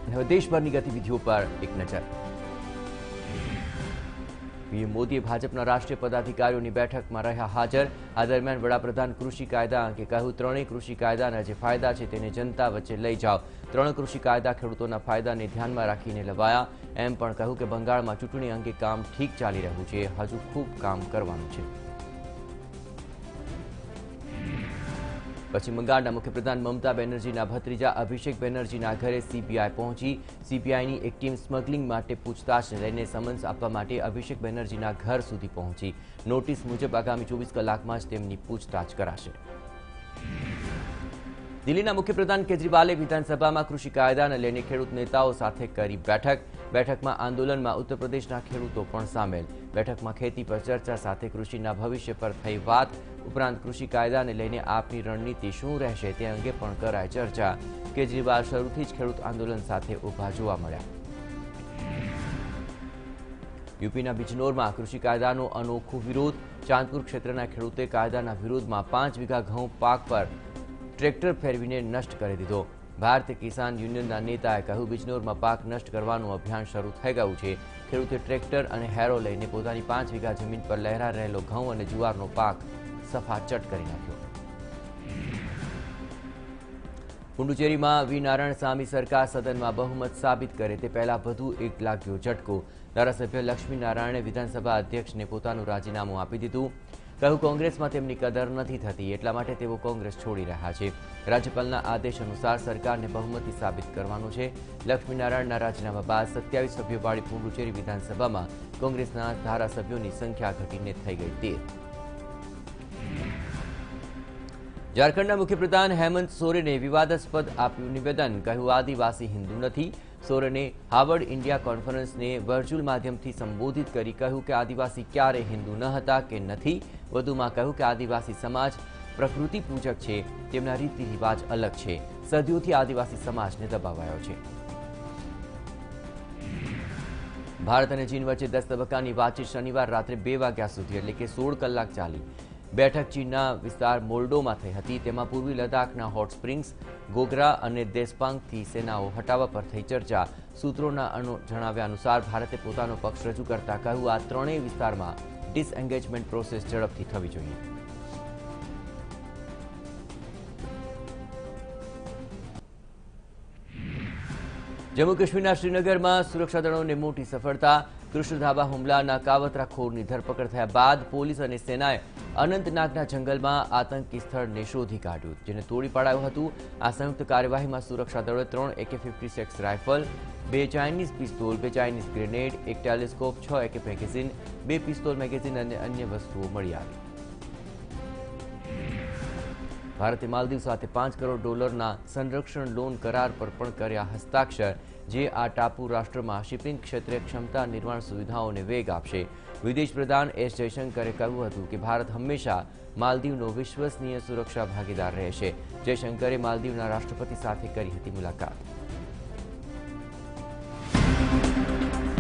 હવે દેશભરની ગતિવિધિઓ પર એક નજર। પીએમ મોદીએ ભાજપના રાષ્ટ્રીય પદાધિકારીઓની બેઠકમાં રહ્યા હાજર। આ દરમિયાન વડાપ્રધાન કૃષિ કાયદા અંગે કહ્યું, ત્રણેય કૃષિ કાયદાના જે ફાયદા છે તેને જનતા વચ્ચે લઈ જાઓ। ત્રણ કૃષિ કાયદા ખેડૂતોના ફાયદાને ધ્યાનમાં રાખીને લવાયા। એમ પણ કહ્યું કે બંગાળમાં ચૂંટણી અંગે કામ ઠીક ચાલી રહ્યું છે, હજુ ખૂબ કામ કરવાનું છે। પશ્ચિમ બંગાળના મુખ્યપ્રધાન મમતા બેનર્જીના ભત્રીજા અભિષેક બેનર્જીના ઘરે સીબીઆઈ પહોંચી। સીબીઆઈની એક ટીમ સ્મગલિંગ માટે પૂછતાછને લઈને સમન્સ આપવા માટે અભિષેક બેનર્જીના ઘર સુધી પહોંચી। નોટિસ મુજબ આગામી 24 કલાકમાં જ તેમની પૂછતાછ કરાશે। દિલ્હીના મુખ્યપ્રધાન કેજરીવાલે વિધાનસભામાં કૃષિ કાયદાને લઈને ખેડૂત નેતાઓ સાથે કરી બેઠક। બેઠકમાં આંદોલનમાં ઉત્તર પ્રદેશના ખેડૂતો પણ સામેલ। બેઠકમાં ખેતી પર ચર્ચા સાથે કૃષિના ભવિષ્ય પર થઈ વાત। ઉપરાંત કૃષિ કાયદાને લઈને આપની રણનીતિ શું રહેશે તે અંગે પણ કરાઈ ચર્ચા। કેજરીવાલ શરૂથી જ ખેડૂત આંદોલન સાથે ઊભા જોવા મળ્યા। યુપીના બિજનૌરમાં કૃષિ કાયદાનો અનોખો વિરોધ। ચાંદપુર ક્ષેત્રના ખેડૂતે કાયદાના વિરોધમાં 5 વીઘા ઘઉં પાક પર ટ્રેક્ટર ફેરવીને નષ્ટ કરી દીધો। ભારતીય કિસાન યુનિયનના નેતાએ કહ્યું, બિજનૌરમાં પાક નષ્ટ કરવાનું અભિયાન શરૂ થઈ ગયું છે। ખેડૂતે ટ્રેક્ટર અને હેરો લઈને પોતાની 5 વીઘા જમીન પર લહેરા રહેલો ઘઉં અને જુવારનો પાક સફાચટ કરી નાખ્યો। પુડુચેરીમાં વી નારાયણસામી સરકાર સદનમાં બહુમત સાબિત કરે તે પહેલા વધુ એક લાગ્યો ઝટકો। ધારાસભ્ય લક્ષ્મી નારાયણે વિધાનસભા અધ્યક્ષને પોતાનું રાજીનામું આપી દીધું। કહ્યું, કોંગ્રેસમાં તેમની કદર નથી થતી, એટલા માટે તેઓ કોંગ્રેસ છોડી રહ્યા છે। રાજ્યપાલના આદેશ અનુસાર સરકારને બહુમતી સાબિત કરવાનું છે। લક્ષ્મીનારાયણના રાજીનામા બાદ 27 સભ્યોવાળી પુડુચેરી વિધાનસભામાં કોંગ્રેસના ધારાસભ્યોની સંખ્યા ઘટીને થઈ ગઈ 13। ઝારખંડના મુખ્યપ્રધાન હેમંત સોરેને વિવાદાસ્પદ આપ્યું નિવેદન। કહ્યું, આદિવાસી હિન્દુ નથી। સોરેને હાર્વર્ડ ઇન્ડિયા કોન્ફરન્સને વર્ચ્યુઅલ માધ્યમથી સંબોધિત કરી કહ્યું કે આદિવાસી ક્યારે હિન્દુ ન હતા કે નથી। વધુમાં કહ્યું કે આદિવાસી સમાજ પ્રકૃતિ પૂજક છે, તેમના રીતિ રિવાજ અલગ છે। સદીઓથી આદિવાસી સમાજને દબાવાયો છે। ભારત અને ચીન વચ્ચે 10 તબક્કાની વાતચીત શનિવાર રાત્રે 2 વાગ્યા સુધી એટલે કે 16 કલાક ચાલી। બેઠક ચીનના વિસ્તાર મોલ્ડોમાં થઈ હતી। તેમાં પૂર્વી લદ્દાખના હોટ સ્પ્રિંગ્સ, ગોગરા અને દેસપાંગથી સેનાઓ હટાવવા પર થઈ ચર્ચા। સૂત્રોના જણાવ્યા અનુસાર ભારતે પોતાનો પક્ષ રજૂ કરતા કહ્યું, આ ત્રણેય વિસ્તારમાં ડિસએન્ગેજમેન્ટ પ્રોસેસ ઝડપથી થવી જોઈએ। જમ્મુ કાશ્મીરના શ્રીનગરમાં સુરક્ષા દળોને મોટી સફળતા। કૃષ્ણધાબા હુમલાના કાવતરાખોરની ધરપકડ થયા બાદ પોલીસ અને સેનાએ અનંતનાગના જંગલમાં આતંકી સ્થળને શોધી કાઢ્યું, જેને તોડી પાડાયું હતું। આ સંયુક્ત કાર્યવાહીમાં સુરક્ષા દળોએ 3 AK-56 rifle, 2 Chinese pistol, 2 Chinese grenade, 1 telescope, 6 AK magazine, 2 pistol magazine અને અન્ય વસ્તુઓ મળી આવી। ભારતે માલદીવ સાથે $5 કરોડ સંરક્ષણ લોન કરાર પર પણ કર્યા હસ્તાક્ષર, જે આ ટાપુ રાષ્ટ્રમાં શિપિંગ ક્ષેત્રે ક્ષમતા નિર્માણ સુવિધાઓને વેગ આપશે। વિદેશ પ્રધાન એસ જયશંકરે કહ્યું હતું કે ભારત હંમેશા માલદીવનો વિશ્વસનીય સુરક્ષા ભાગીદાર રહેશે। જયશંકરે માલદીવના રાષ્ટ્રપતિ સાથે કરી હતી મુલાકાત।